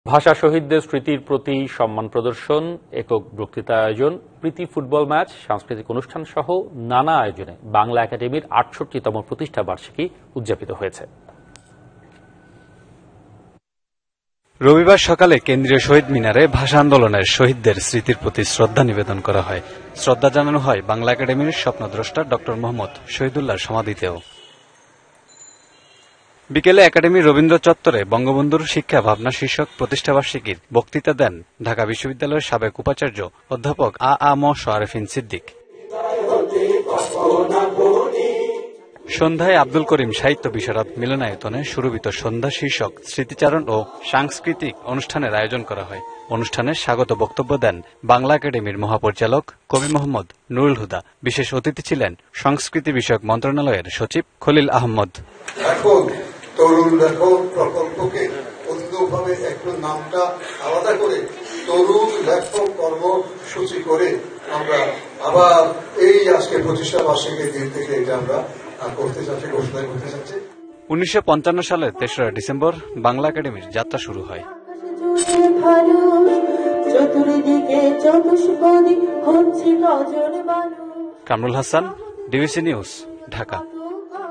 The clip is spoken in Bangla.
ভাষা শহীদদের স্মৃতির প্রতি সম্মান প্রদর্শন, একক বক্তৃতা আয়োজন, প্রীতি ফুটবল ম্যাচ, সাংস্কৃতিক অনুষ্ঠান সহ নানা আয়োজনে বাংলা একাডেমির ৬৮তম প্রতিষ্ঠা বার্ষিকী উদযাপিত হয়েছে। রবিবার সকালে কেন্দ্রীয় শহীদ মিনারে ভাষা আন্দোলনের শহীদদের স্মৃতির প্রতি শ্রদ্ধা নিবেদন করা হয়। শ্রদ্ধা জানানো হয় বাংলা একাডেমির স্বপ্নদ্রষ্টা ড মোহাম্মদ শহীদুল্লাহর সমাধিতেও। বিকেলে একাডেমির রবীন্দ্র চত্বরে বঙ্গবন্ধুর শিক্ষা ভাবনা শীর্ষক প্রতিষ্ঠাবার্ষিকীর বক্তৃতা দেন ঢাকা বিশ্ববিদ্যালয়ের সাবেক উপাচার্য অধ্যাপক আ.ম শোয়ারেফিন সিদ্দিক। সন্ধ্যায় আব্দুল করিম সাহিত্য বিশারদ মিলনায়তনে সুরভিত সন্ধ্যা শীর্ষক স্মৃতিচারণ ও সাংস্কৃতিক অনুষ্ঠানের আয়োজন করা হয়। অনুষ্ঠানে স্বাগত বক্তব্য দেন বাংলা একাডেমির মহাপরিচালক কবি মোহাম্মদ নুরুল হুদা। বিশেষ অতিথি ছিলেন সংস্কৃতি বিষয়ক মন্ত্রণালয়ের সচিব খলিল আহমদ। তরুণ লেখক প্রকল্পকে অন্যভাবে একটু নামটা আলাদা করে তরুণ লেখক কর্মসূচি করে আমরা আবার এই আজকে প্রতিষ্ঠা বার্ষিকীর দিন থেকে এটা আমরা করতে চাচ্ছি, ঘোষণা করতে চাচ্ছি। 1955 সালের ৩রা ডিসেম্বর বাংলা একাডেমির যাত্রা শুরু হয়। Kamrul Hasan, DBC news, Dhaka.